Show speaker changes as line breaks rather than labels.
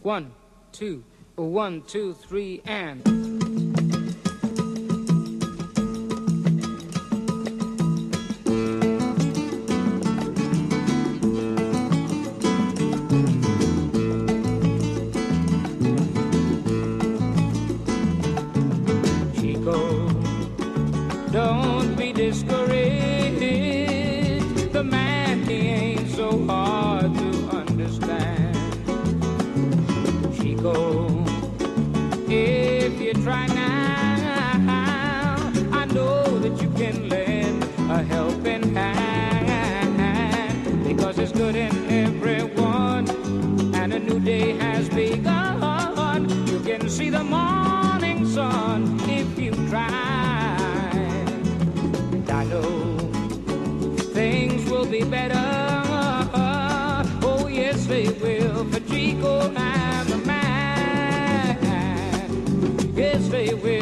1, 2, 1, 2, 3, and... Chico, don't be discouraged. The man, he ain't so hard to understand. Chico, if you try now, I know that you can lend a helping hand, because it's good in everyone, and a new day has begun. You can see the morning sun if you try. And I know things will be better. Oh yes, they will. For Chico and the man, yes they will.